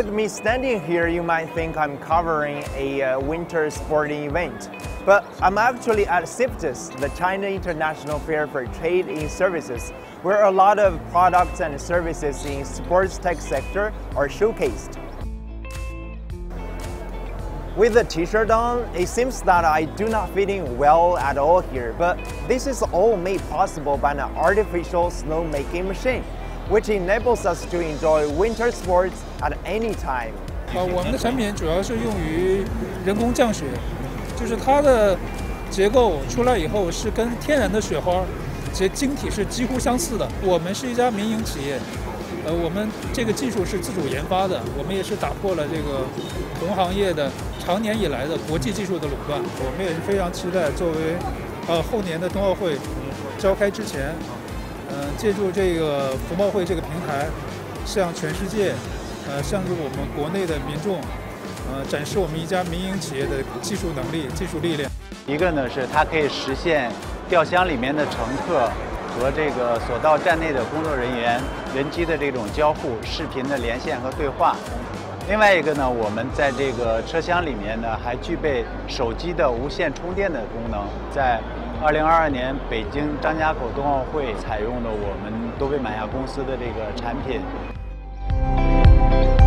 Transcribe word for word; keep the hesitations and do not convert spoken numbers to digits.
With me standing here, you might think I'm covering a uh, winter sporting event. But I'm actually at CIFTIS, the China International Fair for Trade in Services, where a lot of products and services in sports tech sector are showcased. With the t-shirt on, it seems that I do not fit in well at all here, but this is all made possible by an artificial snowmaking machine, which enables us to enjoy winter sports at any time. 呃，我们的产品主要是用于人工降雪，就是它的结构出来以后是跟天然的雪花结晶体是几乎相似的。我们是一家民营企业，呃，我们这个技术是自主研发的，我们也是打破了这个同行业的长年以来的国际技术的垄断。我们也是非常期待作为呃后年的冬奥会召开之前。 嗯、呃，借助这个服贸会这个平台，向全世界，呃，向着我们国内的民众，呃，展示我们一家民营企业的技术能力、技术力量。 一个呢是它可以实现吊箱里面的乘客和这个索道站内的工作人员人机的这种交互、视频的连线和对话。另外一个呢，我们在这个车厢里面呢还具备手机的无线充电的功能，在 二零二二年北京张家口冬奥会采用的我们多贝玛亚公司的这个产品。